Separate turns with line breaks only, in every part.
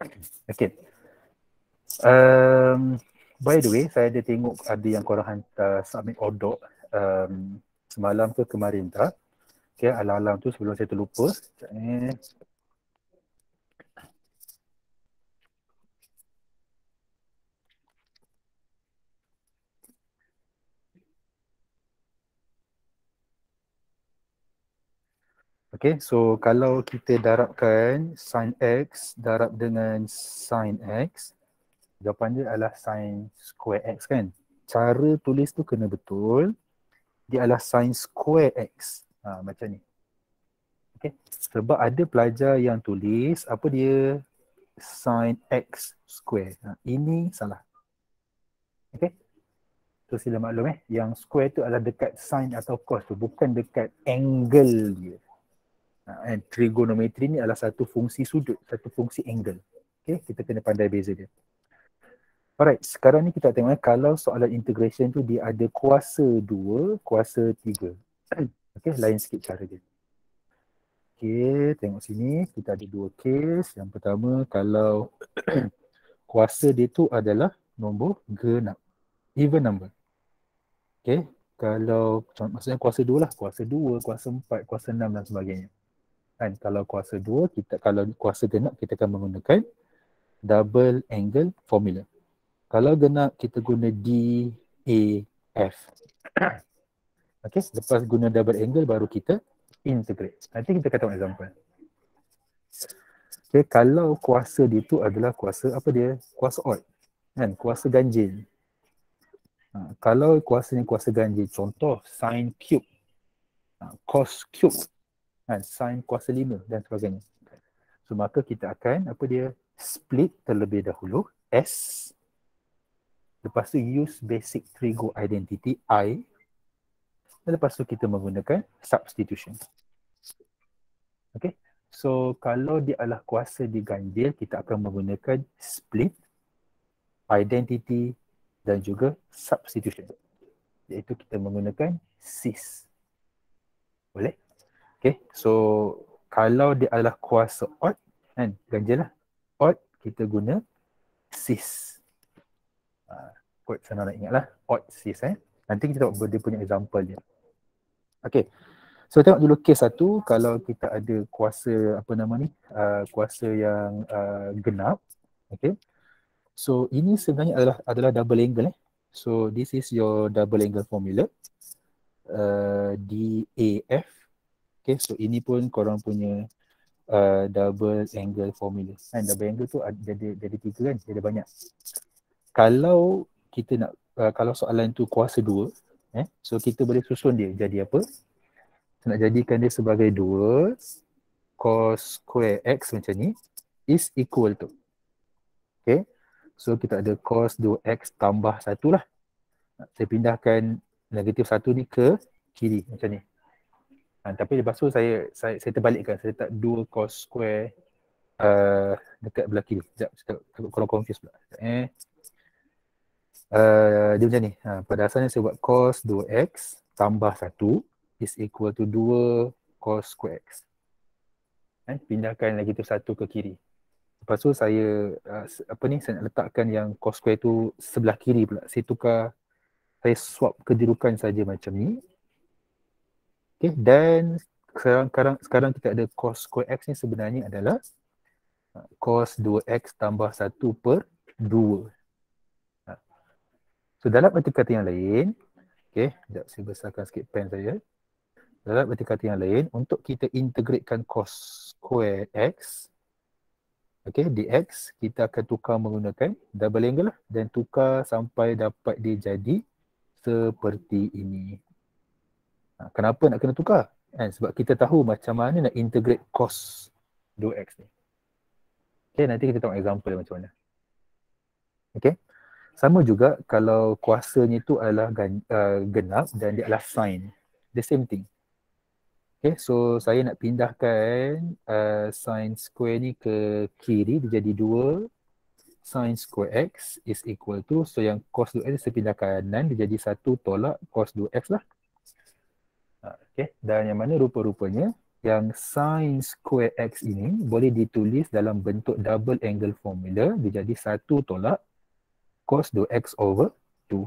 Okay. By the way, saya ada tengok ada yang korang hantar submit odok semalam ke kemarin tak? Okay, alam-alam tu sebelum saya terlupa. Okay, so kalau kita darabkan sin X darab dengan sin X, jawapan dia adalah sin square X kan? Cara tulis tu kena betul. Dia adalah sin square X. Macam ni. Okay. Sebab ada pelajar yang tulis, apa dia? Sin X square. Ini salah. Okay. So sila maklum yang square tu adalah dekat sin atau cos tu, bukan dekat angle dia. And trigonometri ni adalah satu fungsi sudut, satu fungsi angle. Okay, kita kena pandai beza dia. Alright, sekarang ni kita tengok kalau soalan integration tu dia ada kuasa 2, kuasa 3. Okay, lain sikit cara dia. Okay, tengok sini kita ada dua case. Yang pertama kalau kuasa dia tu adalah nombor genap, even number. Okay, kalau maksudnya kuasa 2 lah, kuasa 2, kuasa 4, kuasa 6 dan sebagainya. Kan kalau kuasa 2, kalau kuasa genap kita akan menggunakan double angle formula. Kalau genap kita guna DAF. Okay, lepas guna double angle baru kita integrate. Nanti kita kata example. Okay, kalau kuasa dia tu adalah kuasa apa dia? Kuasa odd. Kan? Kuasa ganjil. Kalau kuasanya kuasa ganjil, contoh sin cube, cos cube, kan? Sin kuasa 5 dan sebagainya. So maka kita akan apa dia? Split terlebih dahulu S. Lepas tu use basic trigo identity I. Dan lepas tu kita menggunakan substitution. Okay. So kalau dia adalah kuasa diganjil, kita akan menggunakan split, identity dan juga substitution. Iaitu kita menggunakan cis. Boleh? Okay. So kalau dia adalah kuasa odd, kan? Ganjil lah. Odd kita guna cis. Quite senang nak ingat lah. Odd cis. Nanti kita tengok dia punya example dia. Okay. So tengok dulu kes satu, kalau kita ada kuasa apa nama ni, kuasa yang genap, okay. So ini sebenarnya adalah double angle. So this is your double angle formula, DAF. Okay, so ini pun korang punya double angle formula. Kan double angle tu jadi 3 kan, jadi banyak. Kalau kita nak, kalau soalan tu kuasa 2, so kita boleh susun dia jadi apa? Nak jadikan dia sebagai 2 cos square X macam ni is equal to. Okay. So kita ada cos 2X tambah 1 lah. Saya pindahkan negatif 1 ni ke kiri macam ni. Tapi lepas tu saya terbalikkan. Saya letak 2 cos square dekat belah kiri. Sekejap, kalau confuse pula. Dia macam ni. Pada asalnya saya buat cos 2X tambah 1 is equal to 2 cos square X. Pindahkan negatif 1 ke kiri. Lepas tu saya saya nak letakkan yang cos square tu sebelah kiri pula. Saya tukar, saya swap kedudukan saja macam ni. Okay, dan sekarang kita ada cos square X ni sebenarnya adalah cos 2X tambah 1 per 2. So dalam erti kata yang lain, okay, sekejap saya besarkan sikit pen saya. Dalam erti kata yang lain, untuk kita integratekan cos square X, okay, dx, kita akan tukar menggunakan double angle lah, dan tukar sampai dapat dia jadi seperti ini. Kenapa nak kena tukar? Sebab kita tahu macam mana nak integrate cos 2x ni. Okay, nanti kita tengok example macam mana. Okay. Sama juga kalau kuasanya tu adalah genap dan dia adalah sin. The same thing. Okay, so saya nak pindahkan sin square ni ke kiri, dia jadi 2 sin square X is equal to, so yang cos 2X saya pindah kanan, dia jadi 1 tolak cos 2X lah. Okay, dan yang mana rupa-rupanya yang sin square X ini boleh ditulis dalam bentuk double angle formula. Dia jadi 1 tolak cos 2x over 2.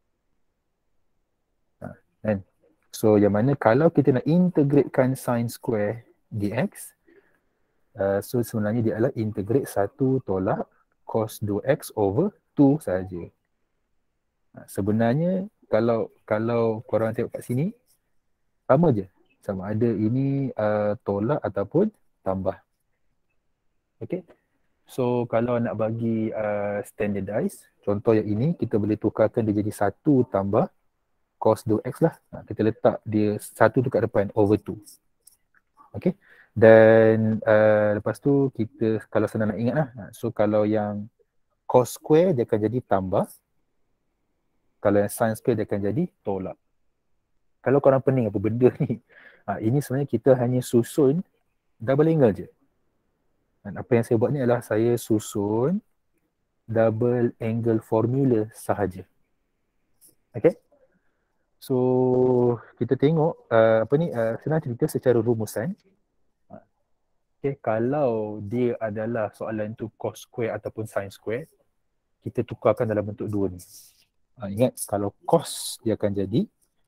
Kan? So yang mana kalau kita nak integratekan sin square dx, so sebenarnya dia adalah integrate 1 tolak cos 2x over 2 saja. Sebenarnya kalau korang tengok kat sini, sama je. Sama ada ini tolak ataupun tambah. Okay. So kalau nak bagi standardize, contoh yang ini kita boleh tukarkan dia jadi 1 tambah cos 2x lah. Kita letak dia 1 tu kat depan over 2. Okay. Dan lepas tu kita kalau senang nak ingat lah. So kalau yang cos square dia akan jadi tambah. Kalau yang sin square dia akan jadi tolak. Kalau korang pening apa benda ni, ini sebenarnya kita hanya susun double angle je. Dan apa yang saya buat ni adalah saya susun double angle formula sahaja. Okay. So kita tengok senang cerita secara rumusan. Okay, kalau dia adalah soalan tu cos square ataupun sin square, kita tukarkan dalam bentuk dua ni. Ingat kalau cos dia akan jadi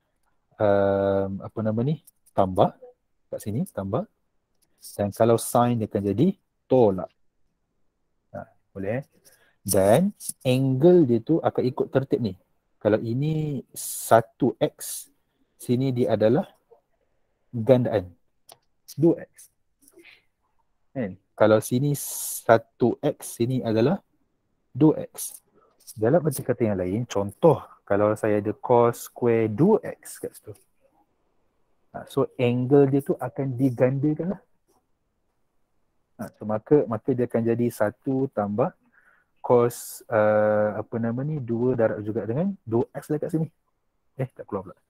tambah kat sini, tambah. Dan kalau sin dia akan jadi tolak. Boleh. Dan angle dia tu akan ikut tertib ni. Kalau ini 1x, sini dia adalah gandaan 2x. Kan? Kalau sini 1x, sini adalah 2x. Dalam arti kata yang lain, contoh kalau saya ada cos square 2x kat situ. So angle dia tu akan digandakan lah. So maka dia akan jadi 1 tambah cos 2 darab juga dengan 2x lah kat sini. Tak keluar pula.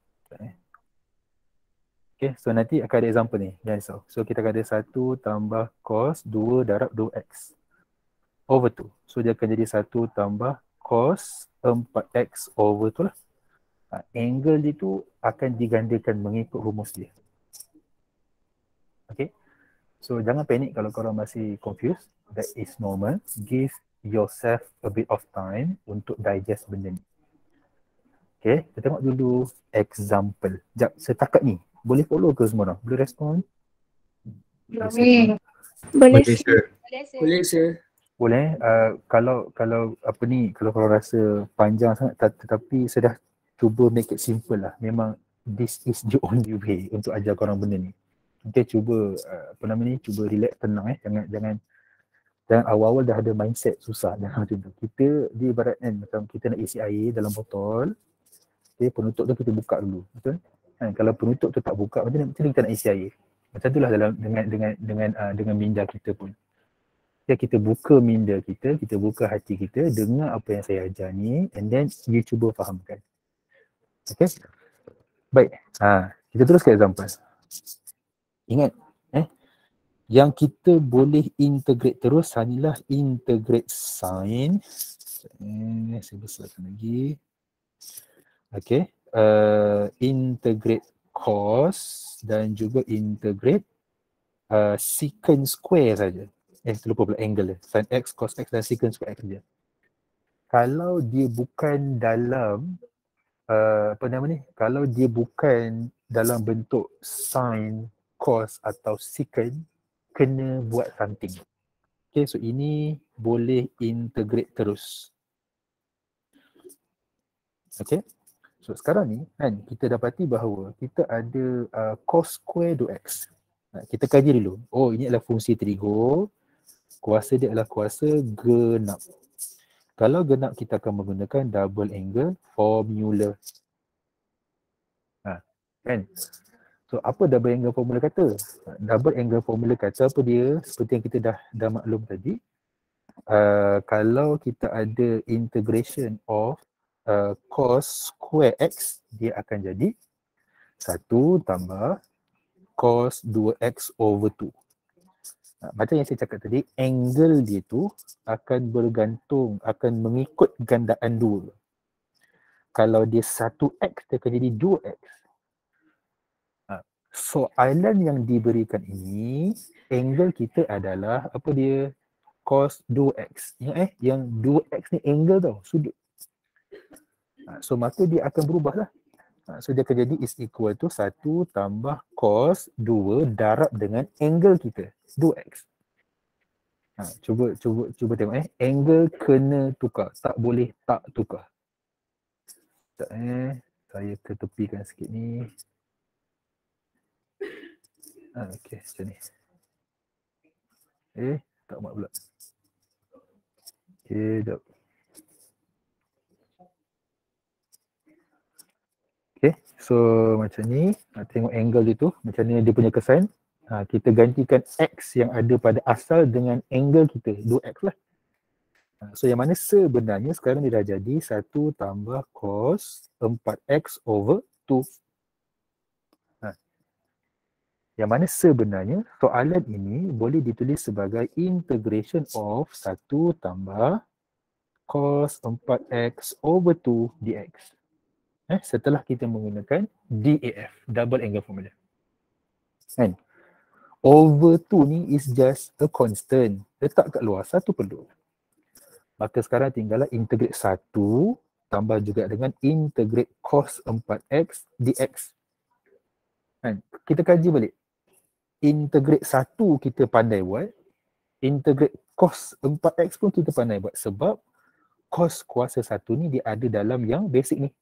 Okay, so nanti akan ada example ni. Jangan risau. So kita akan ada 1 tambah cos 2 darab 2x over 2. So dia akan jadi 1 tambah cos 4x over 2 lah. Angle dia tu akan digandakan mengikut rumus dia. Okay. So jangan panik kalau korang masih confused. That is normal. Give yourself a bit of time untuk digest benda ni. Okay, kita tengok dulu example. Sekejap, setakat ni. Boleh follow ke semua orang? Boleh respon?
Boleh.
Boleh sir.
Boleh sir.
Boleh. Kalau korang rasa panjang sangat tetapi saya dah cuba make it simple lah. Memang this is the only way untuk ajar korang benda ni. Okay, cuba cuba relax, tenang jangan awal-awal dah ada mindset susah. Jangan macam tu. Kita dia ibarat kan macam kita nak isi air dalam botol. Okay, penutup tu kita buka dulu. Betul? Kalau penutup tu tak buka, macam mana kita nak isi air? Macam itulah dengan minda kita pun. Ya, kita buka minda kita buka hati kita, dengar apa yang saya ajar ni, and then you cuba fahamkan. Okay? Baik. Kita terus ke example. Ingat, yang kita boleh integrate terus hanyalah integrate sin. Saya besarkan lagi. Okay. Integrate cos dan juga integrate secant square saja. Lupa pula angle dia. Sin x, cos x dan secant square x saja. Kalau dia bukan dalam kalau dia bukan dalam bentuk sin, cos atau secant, kena buat something. Okay, so ini boleh integrate terus. Okay. So sekarang ni kan kita dapati bahawa kita ada cos square 2x. Kita kaji dulu. Oh, ini adalah fungsi trigo. Kuasa dia adalah kuasa genap. Kalau genap kita akan menggunakan double angle formula. Kan? So apa double angle formula kata? Double angle formula kata apa dia? Seperti yang kita dah maklum tadi. Kalau kita ada integration of cos square x, dia akan jadi 1 tambah cos 2x over 2. Macam yang saya cakap tadi, angle dia tu akan bergantung, akan mengikut gandaan 2. Kalau dia 1x, dia akan jadi 2x. soalan yang diberikan ini, angle kita adalah apa dia? Cos 2x. Yang 2x ni angle tau, sudut. So maka dia akan berubah lah. So dia akan jadi is equal to 1 tambah cos 2 darab dengan angle kita, 2x. Cuba tengok angle kena tukar, tak boleh tak tukar. Sekejap saya ketepikan sikit ni. Okey, macam ni. Tak mak pula. Okey, jap. Okay, so macam ni, tengok angle dia tu, macam ni dia punya kesan. Kita gantikan X yang ada pada asal dengan angle kita, 2X lah. So yang mana sebenarnya sekarang dia dah jadi 1 tambah cos 4X over 2. Yang mana sebenarnya soalan ini boleh ditulis sebagai integration of 1 tambah cos 4X over 2 dx. Setelah kita menggunakan DAF, double angle formula. Kan? Over 2 ni is just a constant. Letak kat luar, 1 per 2. Maka sekarang tinggallah integrate 1 tambah juga dengan integrate cos 4x dx. Kan? Kita kaji balik. Integrate 1 kita pandai buat. Integrate cos 4x pun kita pandai buat. Sebab cos kuasa 1 ni dia ada dalam yang basic ni.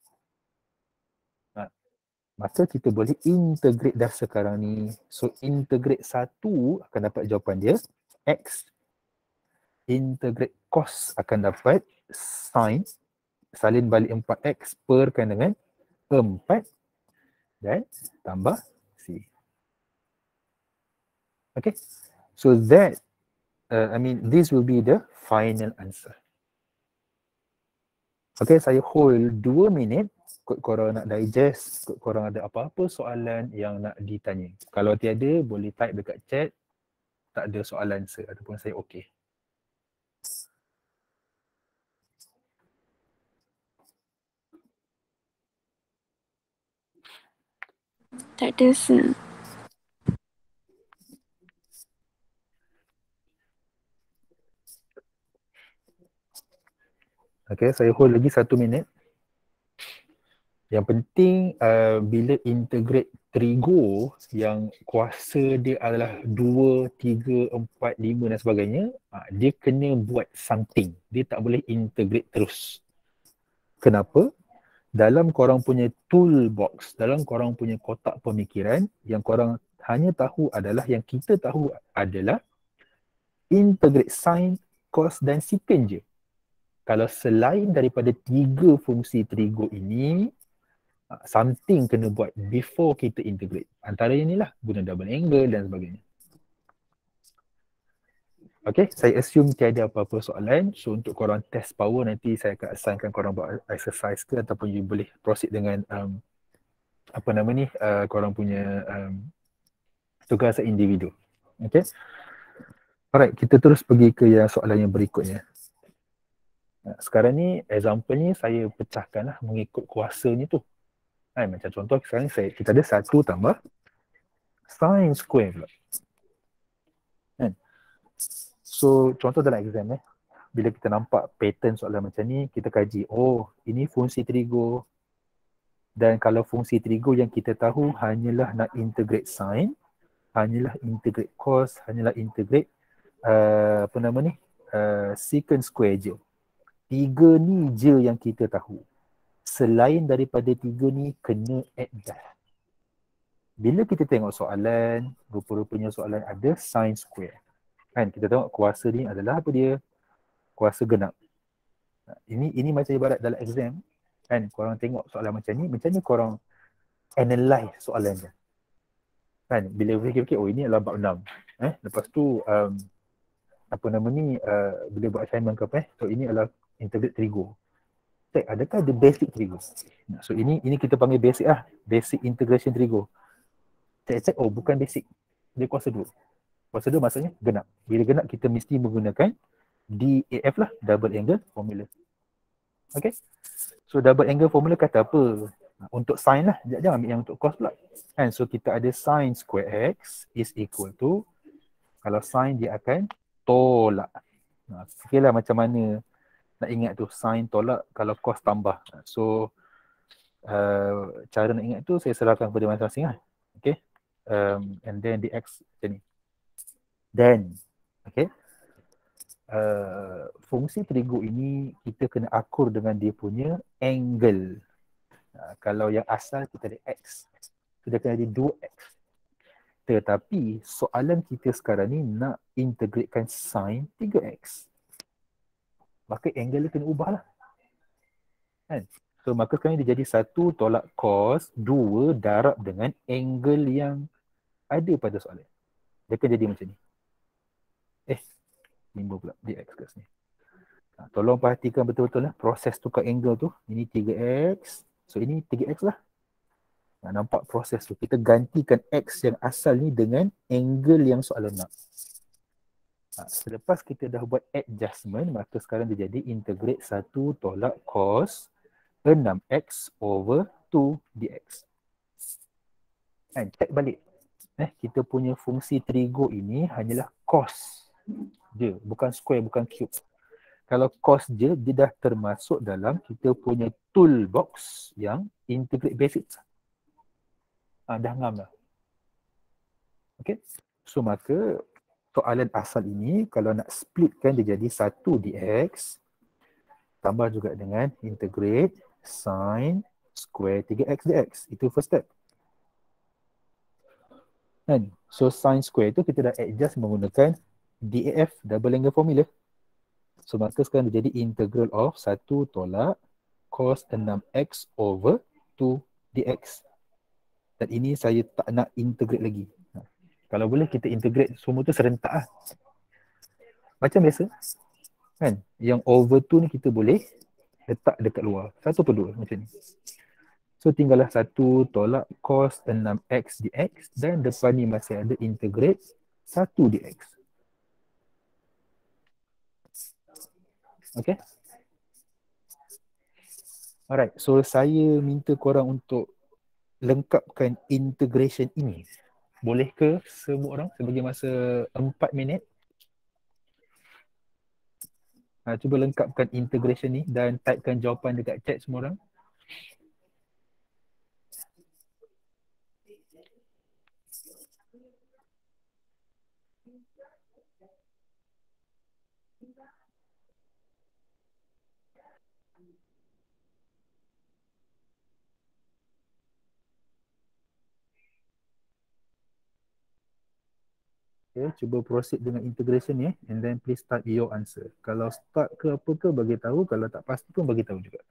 Maka kita boleh integrate dah sekarang ni. So integrate 1 akan dapat jawapan dia x. Integrate cos akan dapat sin salin balik 4x perkan dengan 4 dan tambah c. Okay. So that this will be the final answer. Okay, saya hold 2 minit. Kot korang nak digest, kot korang ada apa-apa soalan yang nak ditanya. Kalau tiada, boleh type dekat chat. Tak ada soalan ataupun saya okey.
Tak ada, sir.
Okay, saya hold lagi 1 minit. Yang penting bila integrate trigo yang kuasa dia adalah 2, 3, 4, 5 dan sebagainya, dia kena buat something. Dia tak boleh integrate terus. Kenapa? Dalam korang punya toolbox, dalam korang punya kotak pemikiran, yang korang hanya tahu adalah, yang kita tahu adalah integrate sin, cos dan secant je. Kalau selain daripada 3 fungsi trigo ini, something kena buat before kita integrate. Antara inilah guna double angle dan sebagainya. Okay, saya assume tiada apa-apa soalan. So untuk korang test power, nanti saya akan assignkan korang buat exercise ke, ataupun you boleh proceed dengan korang punya tugas individu. Okay. Alright, kita terus pergi ke yang soalan yang berikutnya. Sekarang ni example ni saya pecahkan lah mengikut kuasanya tu. Macam contoh sekarang ni kita ada 1 tambah sin square pula. So contoh dalam exam bila kita nampak pattern soalan macam ni, kita kaji, ini fungsi trigo, dan kalau fungsi trigo yang kita tahu hanyalah nak integrate sin, hanyalah integrate cos, hanyalah integrate secant square je. 3 ni je yang kita tahu. Selain daripada 3 ni, kena add dah. Bila kita tengok soalan, rupa-rupanya soalan ada sin square. Kan, kita tengok kuasa ni adalah apa dia? Kuasa genap. Ini macam ibarat dalam exam. Kan, korang tengok soalan macam ni korang analyze soalan dia. Kan, bila fikir-fikir, ini adalah bab 6. Lepas tu, bila buat assignment ke apa, so ini adalah integrate trigo. Check, adakah ada basic trigo? So ini kita panggil basic basic integration trigo. Check, bukan basic. Dia kuasa 2. Kuasa 2 maksudnya genap. Bila genap, kita mesti menggunakan DAF lah, double angle formula. Okay. So double angle formula kata apa? Untuk sin lah, jangan ambil yang untuk cos pula. Kan? So kita ada sin square x is equal to, kalau sin dia akan tolak. Fikirlah macam mana nak ingat tu, sin tolak kalau cos tambah. So cara nak ingat tu saya serahkan kepada masing-masing lah. Okay. And then dx macam ni. Then, okay. Fungsi trigo ini kita kena akur dengan dia punya angle. Kalau yang asal kita ada x, kita kena ada 2x. Tetapi soalan kita sekarang ni nak integratekan sin 3x. Maka angle dia kena ubah lah. Kan? So maka sekarang dia jadi 1 tolak cos 2 darab dengan angle yang ada pada soalan. Dia akan jadi macam ni. Timbul pula dx kat sini. Tolong perhatikan betul-betul lah proses tukar angle tu. Ini 3x. So ini 3x lah. Nampak proses tu. Kita gantikan x yang asal ni dengan angle yang soalan nak. Selepas kita dah buat adjustment, maka sekarang dia jadi integrate 1 tolak cos 6x over 2 dx. And check balik. Kita punya fungsi trigo ini hanyalah cos je, bukan square, bukan cube. Kalau cos je, dia dah termasuk dalam kita punya toolbox yang integrate basics. Dah ngam lah. Okay. So maka soalan asal ini kalau nak splitkan dia jadi 1 dx tambah juga dengan integrate sin square 3x dx. Itu first step. Kan? So sin square itu kita dah adjust menggunakan DAF, double angle formula. So maka sekarang dia jadi integral of 1 tolak cos 6x over 2 dx. Dan ini saya tak nak integrate lagi. Kalau boleh kita integrate semua tu serentak lah. Macam biasa. Kan? Yang over 2 ni kita boleh letak dekat luar. 1 per 2 macam ni. So tinggallah 1 tolak cos 6x dx dan depan ni masih ada integrate 1 dx. Okay. Alright, so saya minta korang untuk lengkapkan integration ini. Boleh ke semua orang? Saya bagi masa 4 minit. Cuba lengkapkan integration ni dan typekan jawapan dekat chat semua orang. Okay, cuba proceed dengan integration ni and then please type your answer. Kalau start ke apa ke bagi tahu, kalau tak pasti pun bagi tahu juga.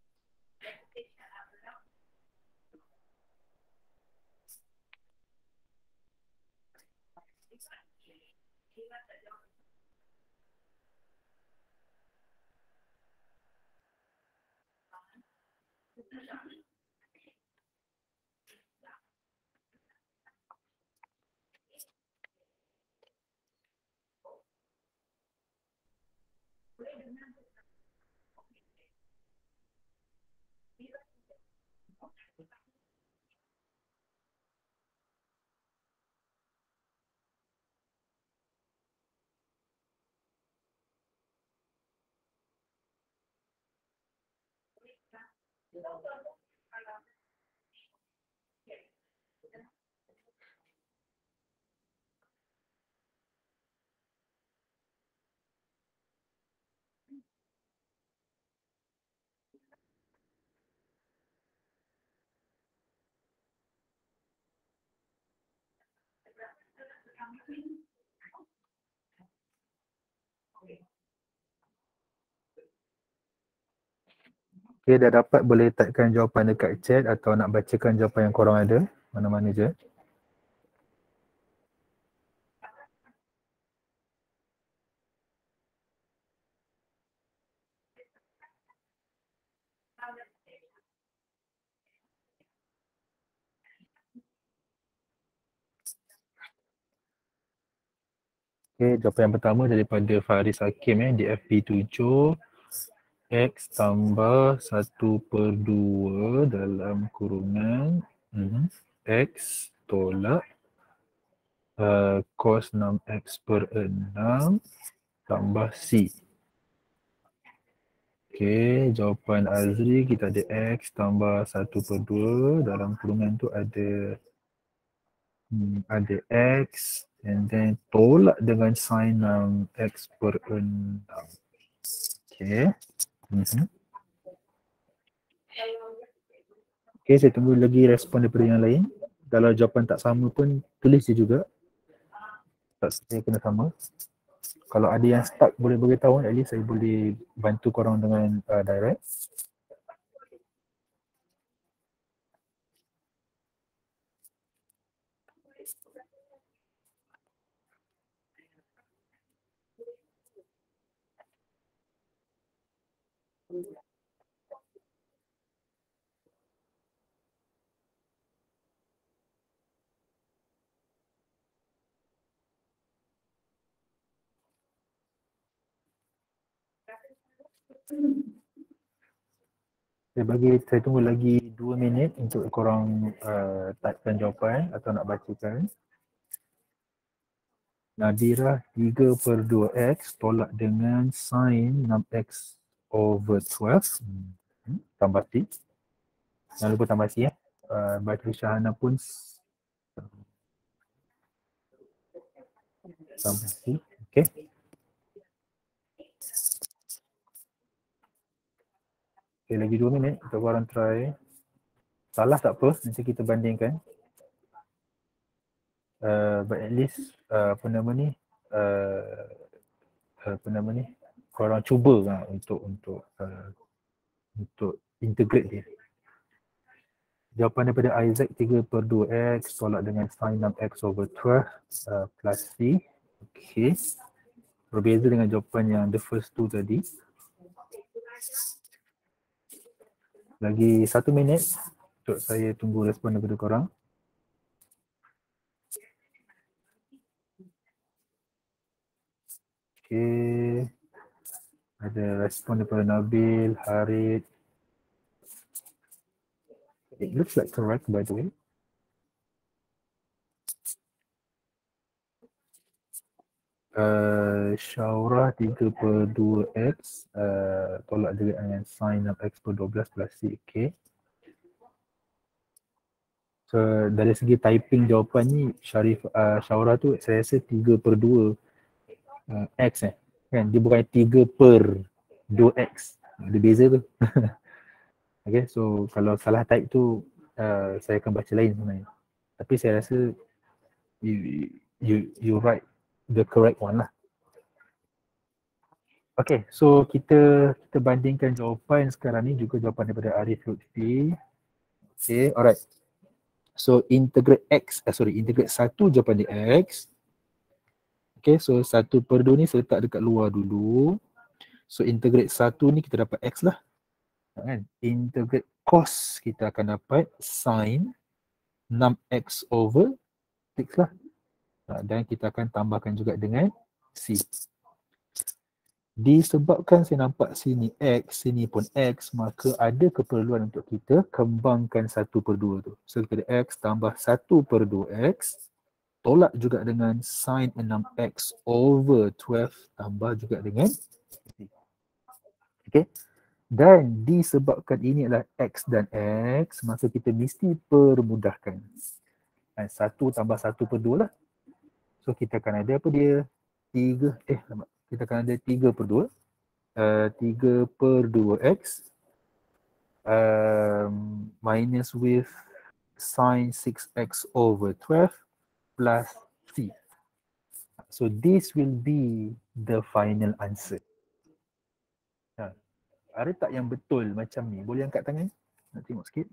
Okay, dah dapat boleh typekan jawapan dekat chat atau nak bacakan jawapan yang korang ada, mana-mana je. Okay, jawapan yang pertama daripada Faris Hakim di FP7. X tambah 1/2 dalam kurungan X tolak cos 6x/6 tambah C. Okey, jawapan Azri kita ada X tambah 1/2 dalam kurungan tu ada X and then tolak dengan sin 6x/6. Okey. Okey, saya tunggu lagi respon daripada yang lain. Kalau jawapan tak sama pun tulis je juga. Tak saya kena sama. Kalau ada yang stuck boleh beritahu, at least saya boleh bantu korang dengan direct. Saya tunggu lagi 2 minit untuk korang typekan jawapan atau nak bacakan. Nadira 3/2x tolak dengan sin 6x/12 tambah C. Jangan lupa tambah C ya. Baca Syahana pun tambah C. Okey. Okay, lagi 2 minit untuk korang try. Salah tak apa, nanti kita bandingkan. But at least apa nama ni korang cuba lah untuk integrate dia. Jawapan daripada Isaac 3/2x tolak dengan sin 6x/12 plus C. Okay. Berbeza dengan jawapan yang the first two tadi. Lagi 1 minit untuk saya tunggu respon daripada korang. Okay. Ada respon daripada Nabil, Harid. It looks like correct by the way. Syaurah 3/2x tolak dengan sin 6x/12 plus C. Okay. So dari segi typing jawapan ni Syaurah tu saya rasa 3/2 x kan, dia bukan 3/2x, ada beza tu. Okay, so kalau salah type tu saya akan baca lain sebenarnya, tapi saya rasa you write the correct one lah. Okay, so kita bandingkan jawapan sekarang ni juga jawapan daripada Arif Lutfi. Okay, alright. So integrate integrate 1 jawapan dia X. Okay, so 1/2 ni saya letak dekat luar dulu. So integrate 1 ni kita dapat X lah. Kan? Integrate cos kita akan dapat sin 6x/6 lah. Dan kita akan tambahkan juga dengan C. Disebabkan saya nampak sini X, sini pun X, maka ada keperluan untuk kita kembangkan 1/2 tu. So kita X tambah 1/2X tolak juga dengan sin 6x/12 tambah juga dengan C. Okay. Dan disebabkan ini adalah X dan X, maka kita mesti permudahkan. 1 tambah 1/2 lah. So kita akan ada apa dia? Kita akan ada 3/2. 3/2x minus with sin 6x/12 plus C. So this will be the final answer. Ada tak yang betul macam ni? Boleh angkat tangan? Nak tengok sikit.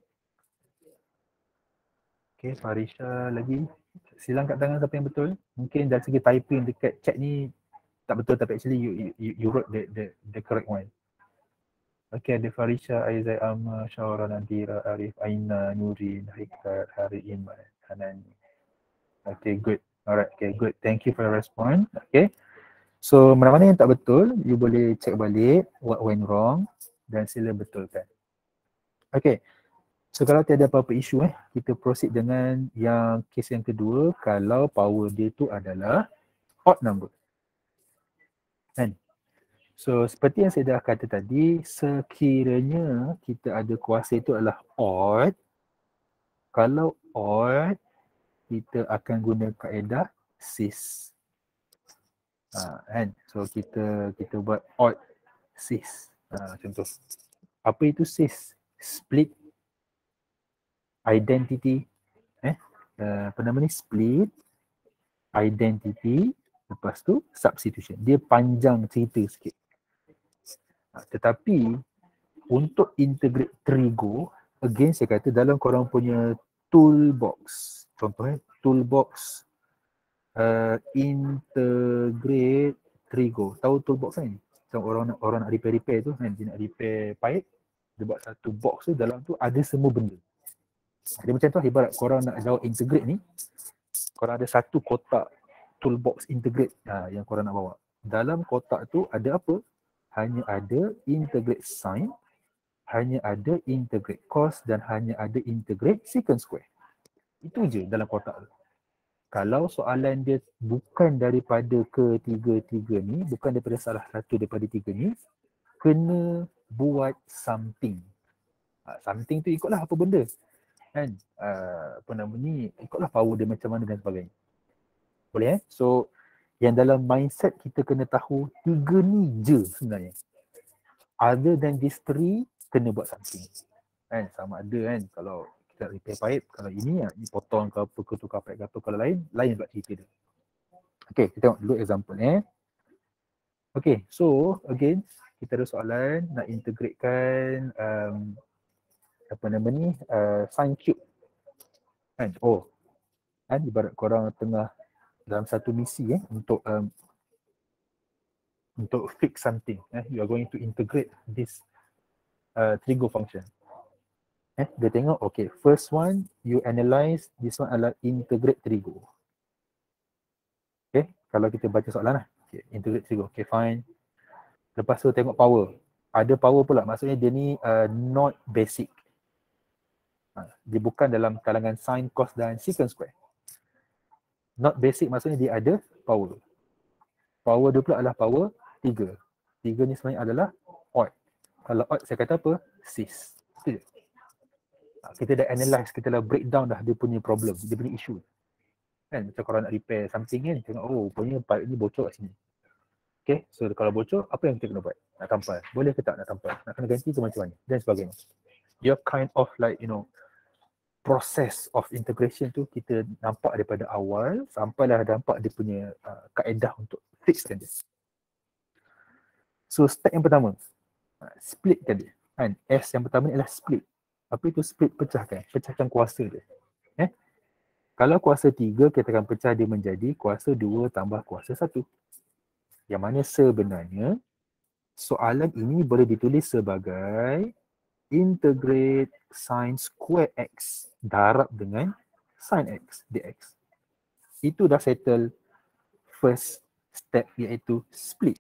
Okay, Farisha lagi. Sila angkat tangan siapa yang betul. Mungkin dari segi typing dekat chat ni tak betul, tapi actually you wrote the correct one. Okay, ada Farisha, Aizai, Amma, Syawara, Nadira, Arif, Aina, Nurin, Hikar, Hari, Iman, Hanani. Okay, good. Alright, okay, good. Thank you for your response. Okay. So, mana-mana yang tak betul, you boleh check balik what went wrong. dan sila betulkan. Okay. So kalau tiada apa-apa isu kita proceed dengan yang kes yang kedua kalau power dia tu adalah odd number. Kan? So seperti yang saya dah kata tadi, sekiranya kita ada kuasa itu adalah odd, kalau odd kita akan guna kaedah cis. Kan? So kita buat odd cis. Contoh. Apa itu cis? Split identity apa nama ni, split identity, lepas tu substitution. Dia panjang cerita sikit. Tetapi untuk integrate trigo, again saya kata dalam korang punya toolbox, contohnya toolbox integrate trigo. Tahu toolbox kan? So, orang nak repair tu kan, dia nak repair pipe, dia buat satu box tu, dalam tu ada semua benda. Dia macam tu, ibarat korang nak jawab integrate ni, korang ada satu kotak toolbox integrate yang korang nak bawa. Dalam kotak tu ada apa? Hanya ada integrate sine, hanya ada integrate cos dan hanya ada integrate secant square. Itu je dalam kotak tu. Kalau soalan dia bukan daripada ketiga-tiga ni, bukan daripada salah satu daripada tiga ni, kena buat something. Something tu ikutlah apa benda. Kan? Apa nama ni, ikutlah power dia macam mana dan sebagainya. Boleh So, yang dalam mindset kita kena tahu tiga ni je sebenarnya. Other than these three, kena buat something. Kan? Sama ada kan, kalau kita repair pipe, kalau ini potong ke apa, ke tukar pipe ke apa, kalau lain pula cerita dia. Okay, kita tengok dulu example Okay, so again, kita ada soalan nak integratekan apa nama ni, sine cube. Kan? Kan ibarat korang tengah dalam satu misi untuk fix something. You are going to integrate this trigo function. Dia tengok, okay, first one, you analyze, this one adalah integrate trigo. Okay, kalau kita baca soalan okay, integrate trigo, okay fine. Lepas tu tengok power. Ada power pula, maksudnya dia ni not basic. Dia bukan dalam kalangan sine, cos dan secant square. Not basic maksudnya dia ada power. Power dia pula adalah power 3. 3 ni sebenarnya adalah odd. Kalau odd saya kata apa? Cis. Itu je. Kita dah analyse, kita dah breakdown dah dia punya problem, dia punya issue. Kan macam kalau nak repair something kan, tengok rupanya pipe ni bocor kat sini. Okay, so kalau bocor, apa yang kita kena buat? Nak tampal. Boleh ke tak nak tampal? Nak kena ganti ke macam mana? Dan sebagainya. You're kind of like, process of integration tu kita nampak daripada awal sampailah nampak dia punya kaedah untuk fixkan dia. So step yang pertama, split tadi. Kan? S yang pertama ni adalah split. Apa itu split? Pecahkan kuasa dia. Kalau kuasa 3, kita akan pecah dia menjadi kuasa 2 tambah kuasa 1. Yang mana sebenarnya soalan ini boleh ditulis sebagai integrate sin square x darab dengan sin x dx. Itu dah settle first step, iaitu split.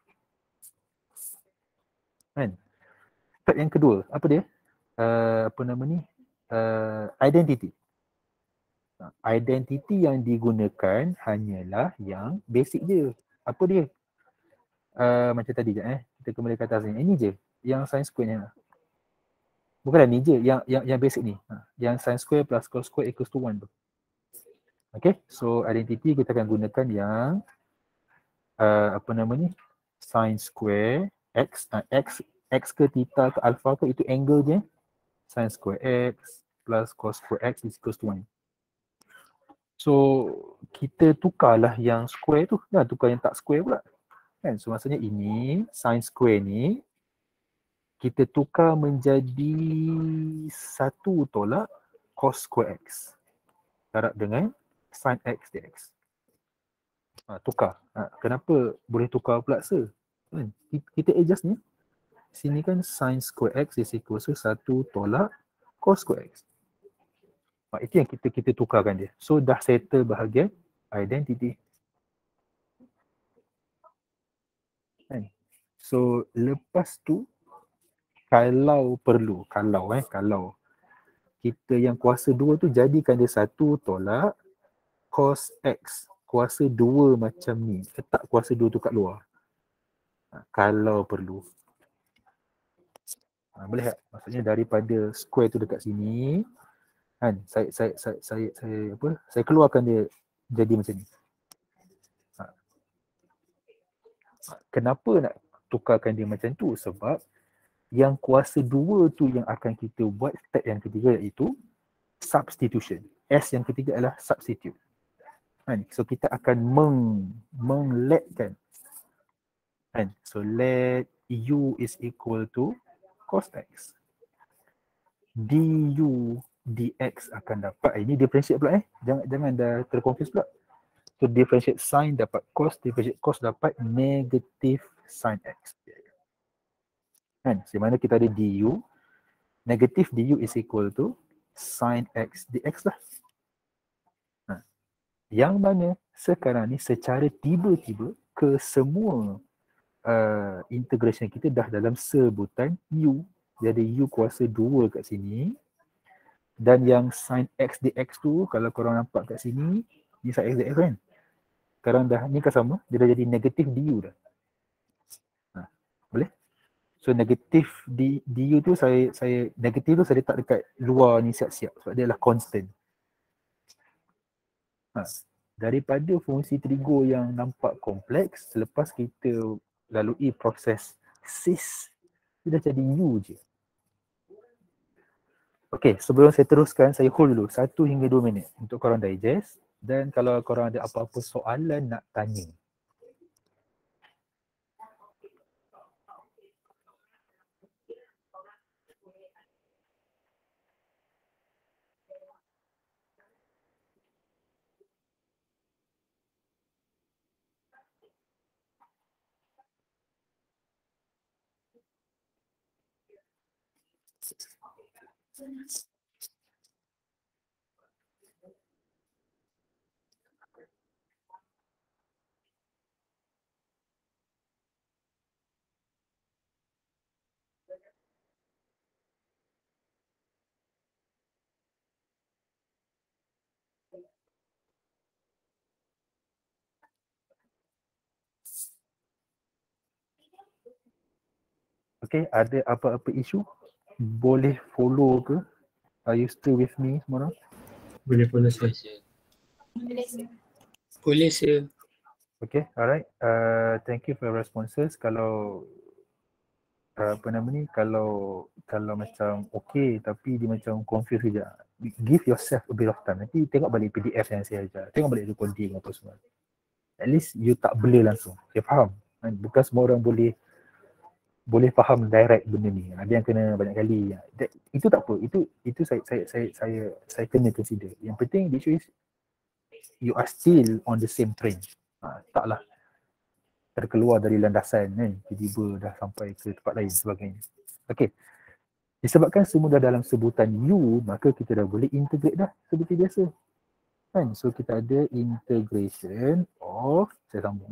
Kan? Step yang kedua, apa dia? Apa nama ni? Identity. Identity yang digunakan hanyalah yang basic je. Apa dia? Macam tadi je kita kembali ke atas ni. Ini je yang sin square ni. Bukanlah ni je yang basic ni. Yang sin square plus cos square equals to 1 tu. Okay, so identity kita akan gunakan yang apa nama ni? Sin square x ke theta ke alpha ke, itu angle je. Sin square x plus cos square x is equals to 1. So kita tukarlah yang square tu, dah tukar yang tak square pula. Kan? So maksudnya ini sin square ni kita tukar menjadi 1 tolak cos square x darab dengan sin x dx. Tukar. Kenapa boleh tukar pula kan? Kita adjust ni. Sini kan sin square x is equal to 1 tolak cos square x. Itu yang kita tukarkan dia. So dah settle bahagian identity. So lepas tu Kalau perlu, kalau kita yang kuasa 2 tu jadikan dia 1 tolak cos X. Kuasa 2 macam ni. Letak kuasa 2 tu kat luar. Kalau perlu. Boleh tak? Maksudnya daripada square tu dekat sini, kan, saya keluarkan dia jadi macam ni. Kenapa nak tukarkan dia macam tu? Sebab yang kuasa 2 tu yang akan kita buat step yang ketiga, iaitu substitution. S yang ketiga adalah substitute. Kan? So kita akan mengletkan. Kan? So let U is equal to cos X. Du dx akan dapat, ini differentiate pula jangan dah terconfuse pula. So differentiate sin dapat cos, differentiate cos dapat negative sin X. Kan? Di mana kita ada du, negative du is equal to sin X dx lah. Yang mana sekarang ni secara tiba-tiba ke semua integration kita dah dalam sebutan u. Jadi u kuasa 2 kat sini. Dan yang sin X dx tu, kalau korang nampak kat sini, ni sin X dx kan? Sekarang dah, ni kan sama, dia dah jadi negatif du dah. Boleh? So negatif du tu, saya negatif tu saya letak dekat luar ni siap-siap. Sebab dia adalah constant. Daripada fungsi trigo yang nampak kompleks, selepas kita lalui proses cis, dia dah jadi u je. Okey, sebelum saya teruskan, saya hold dulu 1 hingga 2 minit untuk korang digest. Dan kalau korang ada apa-apa soalan nak tanya. Okay, ada apa-apa isu? Boleh follow ke? Are you still with me semua orang?
Boleh follow sir. Boleh sir.
Okay, alright. Thank you for your responses. Kalau apa nama ni, kalau macam okay tapi dia macam confuse sekejap, give yourself a bit of time. Nanti tengok balik PDF yang saya ajar. Tengok balik recording apa semua. At least you tak blur langsung. Saya faham. Bukan semua orang boleh faham direct benda ni. Ada yang kena banyak kali. Itu tak apa. Itu saya kena consider. Yang penting the issue is you are still on the same train. Taklah terkeluar dari landasan kan. Tiba-tiba dah sampai ke tempat lain sebagainya. Okey. Disebabkan semua dah dalam sebutan U, maka kita dah boleh integrate dah seperti biasa. Kan? So kita ada integration of, saya sambung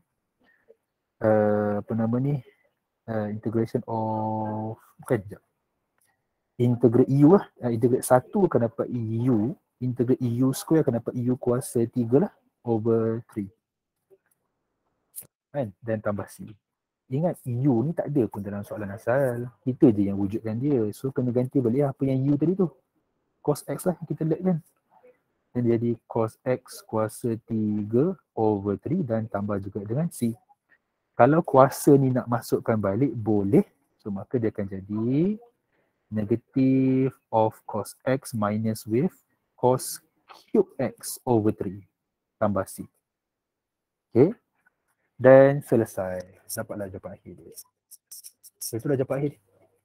apa nama ni, integration of, bukan sekejap, integrate EU lah, integrate 1 akan dapat EU, integrate EU square akan dapat EU kuasa 3 lah, over 3 kan, dan tambah C. Ingat EU ni tak ada pun dalam soalan asal, kita je yang wujudkan dia. So kena ganti balik apa yang U tadi tu, cos X lah kita let kan, dan jadi cos X kuasa 3 over 3 dan tambah juga dengan C. Kalau kuasa ni nak masukkan balik boleh, so maka dia akan jadi negative of cos X minus with cos cube X over 3 tambah C. Okay, dan selesai. Dapatlah jawapan akhir dia. So itulah jawapan akhir.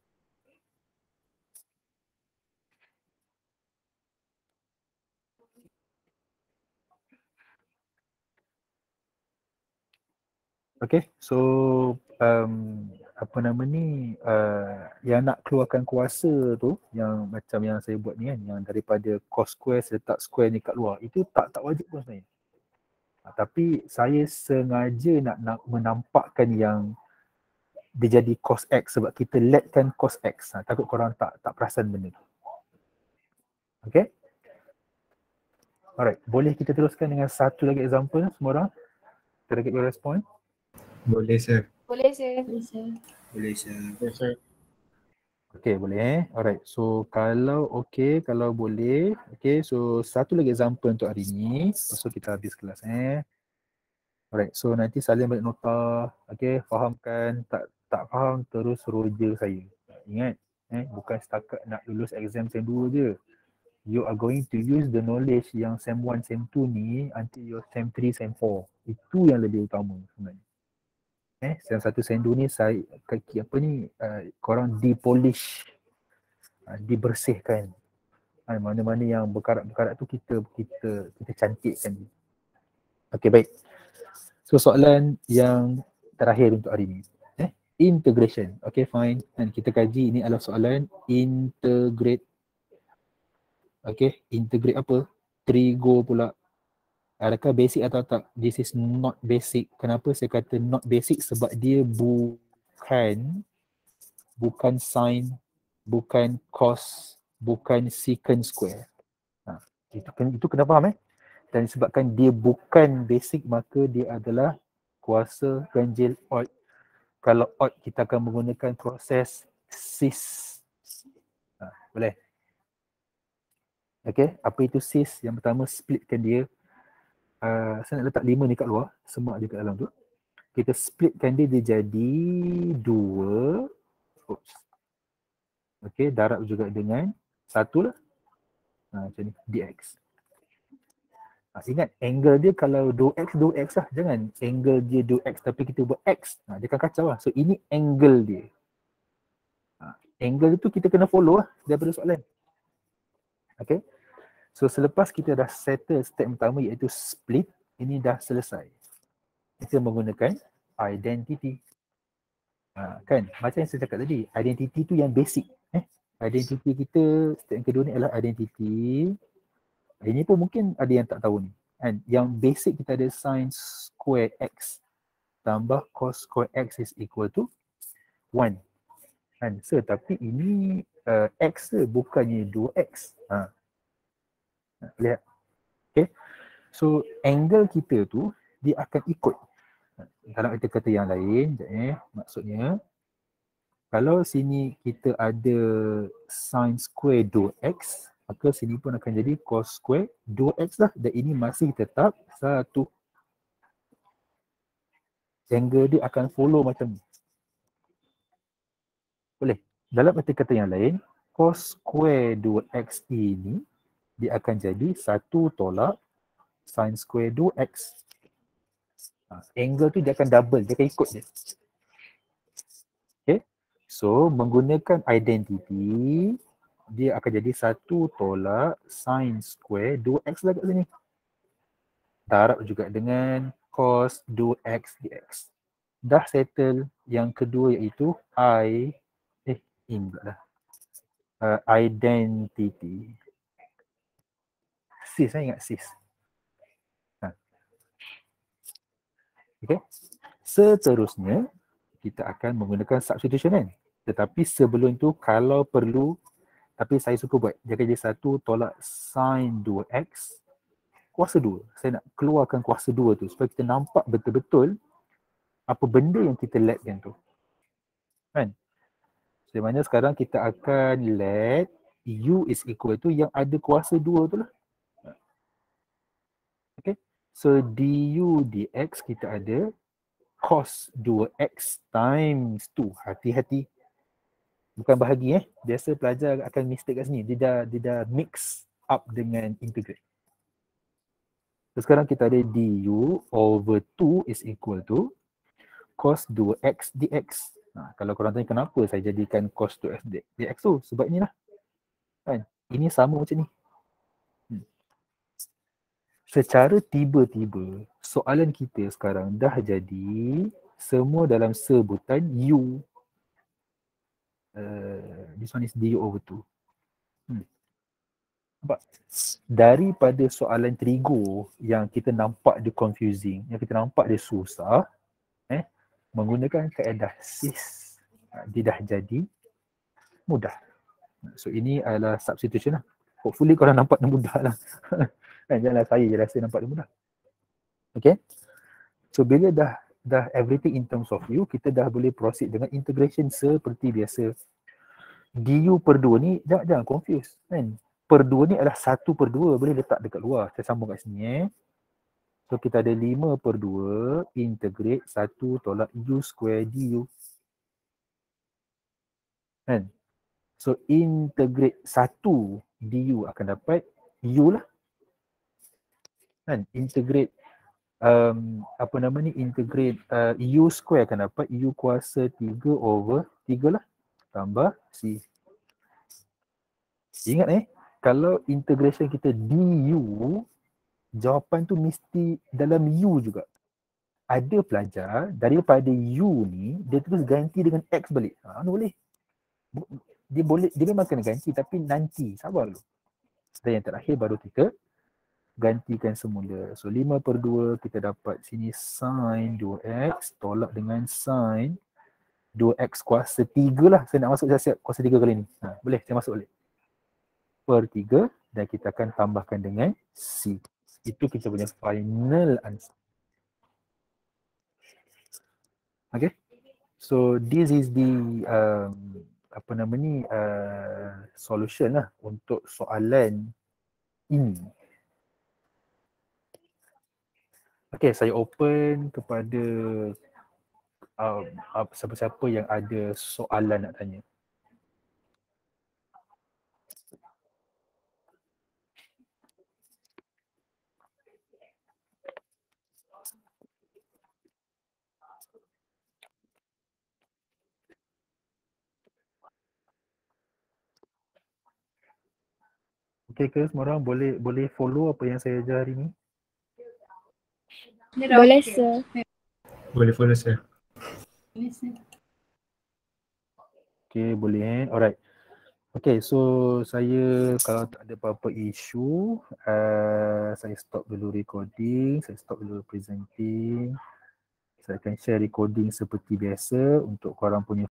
Okay, so apa nama ni, yang nak keluarkan kuasa tu, yang macam yang saya buat ni kan, yang daripada cos square saya letak square ni kat luar, itu tak wajib pun sebenarnya. Tapi saya sengaja nak menampakkan yang dia jadi cos X sebab kita letkan cos X. Takut korang tak perasan benda tu. Okay? Alright, boleh kita teruskan dengan satu lagi example semua orang? Kita get your response.
Boleh, sir.
Boleh, sir.
Boleh, sir.
Yes, sir.
Okay, boleh. Alright, so kalau boleh. Okay, so satu lagi example untuk hari ni. Lepas tu kita habis kelas. Alright, so nanti salin balik nota. Okay, fahamkan. Tak faham terus roja saya. Ingat, bukan setakat nak lulus exam SEM 2 je. You are going to use the knowledge yang SEM 1, SEM 2 ni until your SEM 3, SEM 4. Itu yang lebih utama sebenarnya. SEM 1, SEM 2 ni korang dipolish, dibersihkan. Mana-mana yang berkarat-berkarat tu kita cantikkan. Okey, baik. So soalan yang terakhir untuk hari ni. Integration. Okay, fine. Dan kita kaji ini adalah soalan integrate. Okay, integrate apa? Trigo pula. Adakah basic atau tak? This is not basic. Kenapa saya kata not basic? Sebab dia bukan sin, bukan cos, bukan secant square. Itu kena faham Dan sebabkan dia bukan basic, maka dia adalah kuasa ganjil odd. Kalau odd, kita akan menggunakan proses cis. Boleh? Okay, apa itu cis? Yang pertama, splitkan dia. Saya nak letak 5 ni kat luar, semak dia kat dalam tu. Kita splitkan dia jadi 2. Okay, darab juga dengan 1 lah. Macam ni, dx. Ingat, angle dia kalau 2x lah. Jangan angle dia 2x tapi kita buat x. Dia akan kacau lah. So, ini angle dia. Angle tu kita kena follow lah daripada soalan. Okay. So, selepas kita dah settle step pertama iaitu split, ini dah selesai. Kita menggunakan identity. Kan? Macam yang saya cakap tadi, identity tu yang basic. Identity kita, step yang kedua ni adalah identity. Ini pun mungkin ada yang tak tahu ni. And yang basic kita ada sin square x tambah cos square x is equal to 1. Kan? So, tapi ini x bukannya 2x. Lihat. Okay. So, angle kita tu dia akan ikut. Dalam kata-kata yang lain, maksudnya kalau sini kita ada sin square 2x, maka sini pun akan jadi cos square 2x lah. Dan ini masih tetap 1. Angle dia akan follow macam ni. Boleh? Dalam arti kata yang lain, cos square 2x ini, dia akan jadi 1 tolak sin square 2x. Angle tu dia akan double, dia akan ikut dia. Okay? So, menggunakan identity, dia akan jadi 1 tolak sin square 2x lah kat sini. Darab juga dengan cos 2x dx. Dah settle yang kedua iaitu identity. Cis, saya ingat cis. Okay. Seterusnya, kita akan menggunakan substitution kan. Tetapi sebelum tu, kalau perlu, tapi saya suka buat, dia akan jadi 1 tolak sin 2x kuasa 2. Saya nak keluarkan kuasa 2 tu supaya kita nampak betul-betul apa benda yang kita letkan tu. Kan? Di mana sekarang kita akan let u is equal to yang ada kuasa 2 tu lah. Okay. So du dx kita ada cos 2x times 2. Hati-hati. Bukan bahagi Biasa pelajar akan mistake kat sini. Dia dah mix up dengan integrate. So, sekarang kita ada du over 2 is equal to cos 2x dx. Kalau korang tanya kenapa saya jadikan cos 2x dx tu, sebab inilah. Kan? Ini sama macam ni. Secara tiba-tiba, soalan kita sekarang dah jadi semua dalam sebutan u. This one is du over 2. Nampak? Daripada soalan trigo yang kita nampak dia confusing, yang kita nampak dia susah, menggunakan kaedah cis. dia dah jadi mudah. So ini adalah substitution lah. Hopefully korang nampak dia mudah lah. Janganlah saya je rasa nampak dia mudah. Okay. So bila dah everything in terms of u, kita dah boleh proceed dengan integration seperti biasa. Du per 2 ni, jangan confuse kan. Per 2 ni adalah 1/2, boleh letak dekat luar. Saya sambung kat sini So kita ada 5/2 integrate 1 tolak u square du. Kan? So integrate 1 du akan dapat u lah. Kan? Integrate integrate u square akan dapat u kuasa 3/3 lah. Tambah c. Ingat kalau integration kita du, jawapan tu mesti dalam u juga. Ada pelajar daripada u ni dia terus ganti dengan x balik. Boleh. Dia memang kena ganti tapi nanti sabar dulu. Dan yang terakhir baru kita gantikan semula. So 5/2 kita dapat sini sin 2x tolak dengan sin 2x kuasa 3 lah. Saya nak masuk siap-siap kuasa 3 kali ni. Boleh saya masuk balik. Per 3 dan kita akan tambahkan dengan c. Itu kita punya final answer. Okay. So this is the solution lah untuk soalan ini. Okay, saya open kepada siapa-siapa yang ada soalan nak tanya. Okay ke semua orang boleh follow apa yang saya ajar hari ni?
Boleh, sir.
Boleh follow saya.
Okay, boleh Alright. Okay, so saya kalau tak ada apa-apa isu, saya stop dulu recording, saya stop dulu presenting. Saya akan share recording seperti biasa untuk korang punya